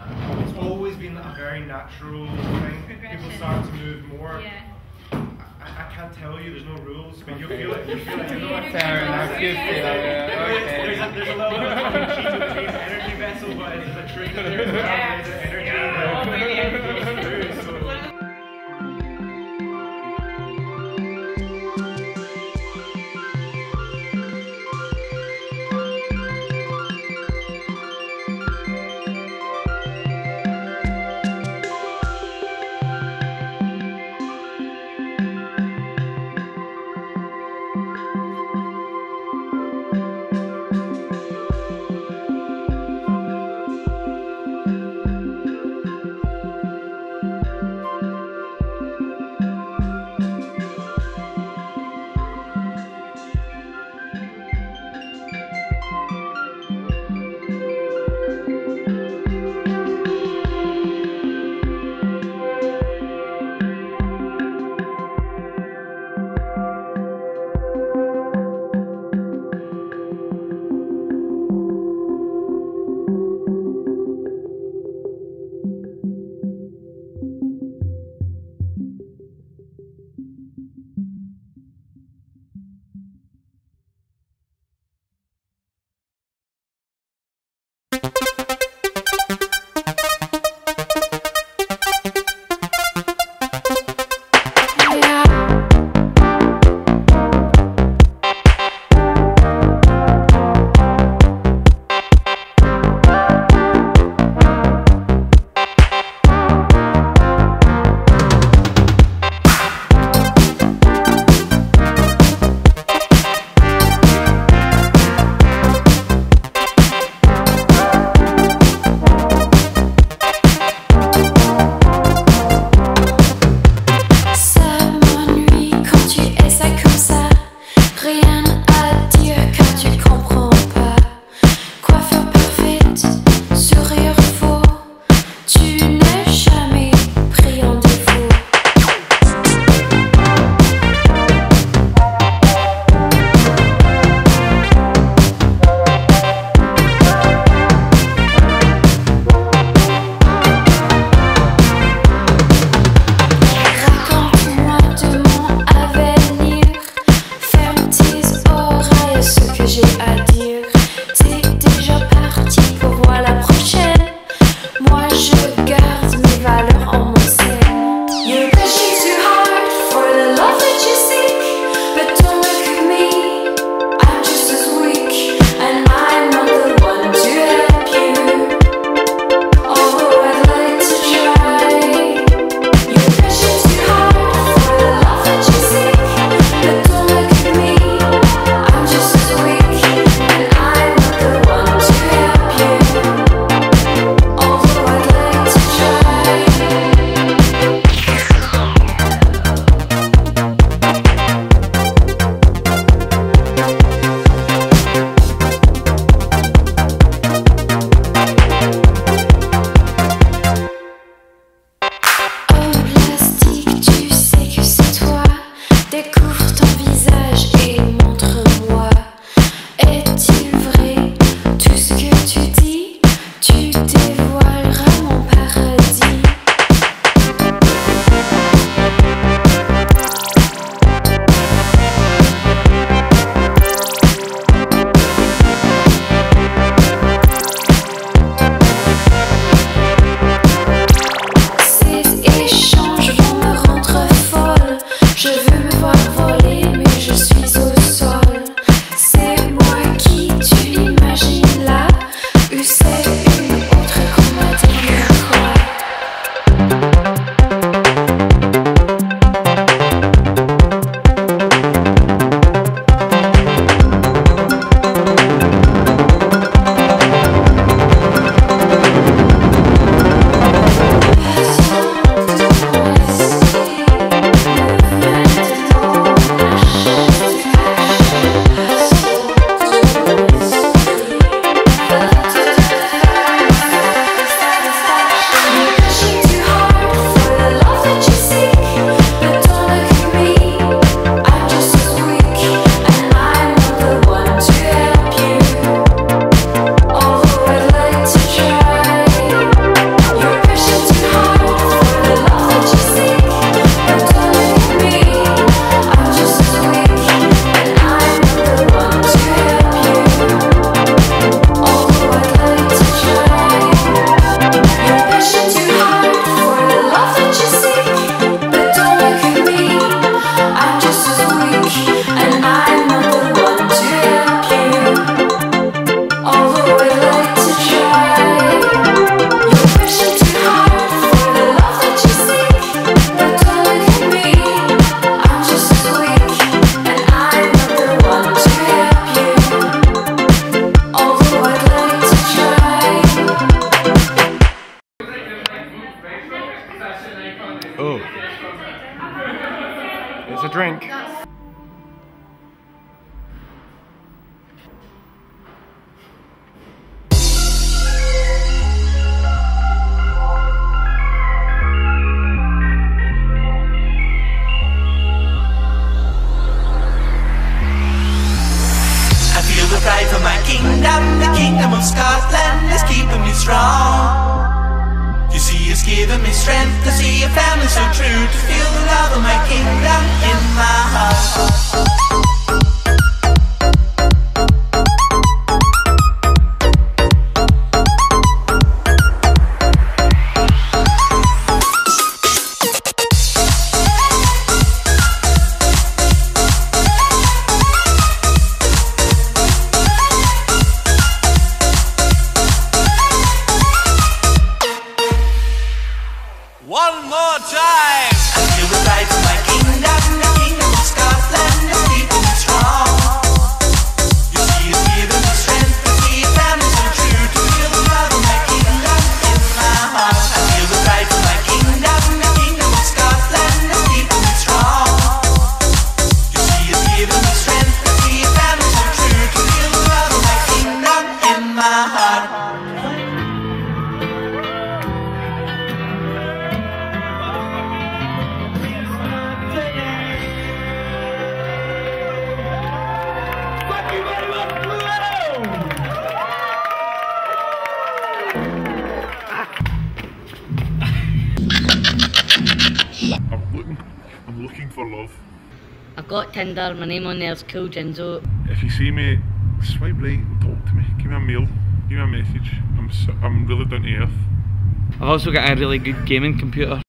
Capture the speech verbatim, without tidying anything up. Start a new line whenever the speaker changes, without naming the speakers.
it's always been a very natural thing. People start to move more.
Yeah.
I, I can't tell you, there's no rules, but you'll
Okay.
feel it. You feel it. You know it.
Fair enough, you feel it.
Oh, yes,
Okay.
there's, a, there's a little bit of tongue in cheek with the energy vessel, but it's the truth that there's
Yeah.
the energy
Yeah.
that goes through. So Oh. It's a drink.
Pride for my kingdom, the kingdom of Scotland is keeping me strong. You see, it's giving me strength to see a family so true, to feel the love of my kingdom in my heart. One more time! I feel the pride for my kingdom, the kingdom of Scotland is keeping me strong. You see, it's giving me strength to see a family so true, to feel the love of my kingdom in my heart. I feel the pride for my kingdom, the kingdom of Scotland is keeping me strong. You see, it's giving me strength to see a family so true, to feel the love of my kingdom in my heart.
I'm looking, I'm looking for love.
I've got Tinder, my name on there is Cool Ginzo.
If you see me, swipe right and talk to me. Give me a mail, give me a message. I'm so, I'm really down to earth.
I've also got a really good gaming computer.